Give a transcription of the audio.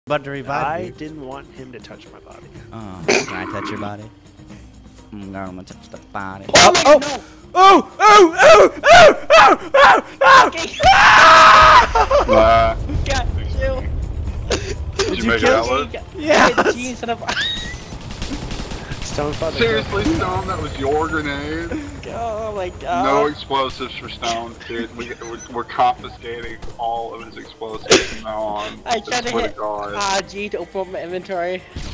About to revive I you. didn't want him to touch my body. Oh, can I touch your body? I'm gonna touch the body. Oh, no! Oh! Oh! Oh! Oh! Oh! Oh! Oh! Got you! Did you you make it kill out me? with? Yes! Gene, son of a... Stone father. Seriously, Stone, that was your grenade? Oh my god. No explosives for Stone, dude. We're confiscating all of his explosives from now on. I tried to swear hit God. G to open up my inventory.